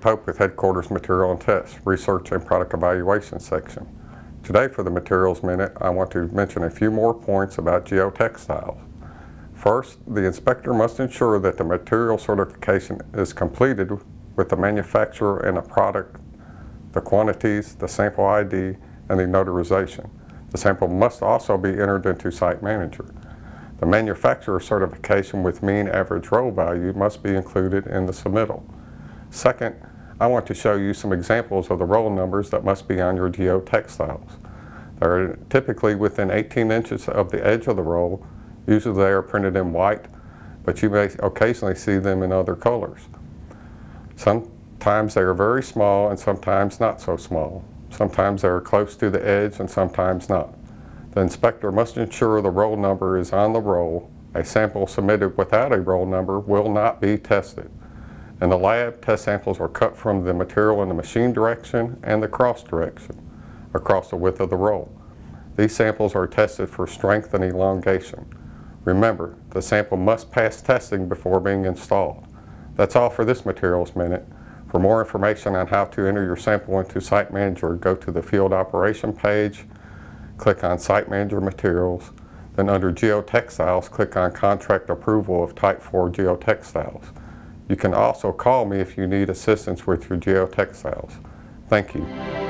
Pope with Headquarters Material and Test, Research and Product Evaluation section. Today for the Materials Minute, I want to mention a few more points about geotextiles. First, the inspector must ensure that the material certification is completed with the manufacturer and the product, the quantities, the sample ID, and the notarization. The sample must also be entered into Site Manager. The manufacturer certification with mean average roll value must be included in the submittal. Second, I want to show you some examples of the roll numbers that must be on your geotextiles. They are typically within 18 inches of the edge of the roll. Usually they are printed in white, but you may occasionally see them in other colors. Sometimes they are very small and sometimes not so small. Sometimes they are close to the edge and sometimes not. The inspector must ensure the roll number is on the roll. A sample submitted without a roll number will not be tested. In the lab, test samples are cut from the material in the machine direction and the cross direction across the width of the roll. These samples are tested for strength and elongation. Remember, the sample must pass testing before being installed. That's all for this Materials Minute. For more information on how to enter your sample into Site Manager, go to the Field Operation page, click on Site Manager Materials, then under Geotextiles, click on Contract Approval of Type 4 Geotextiles. You can also call me if you need assistance with your geotextiles. Thank you.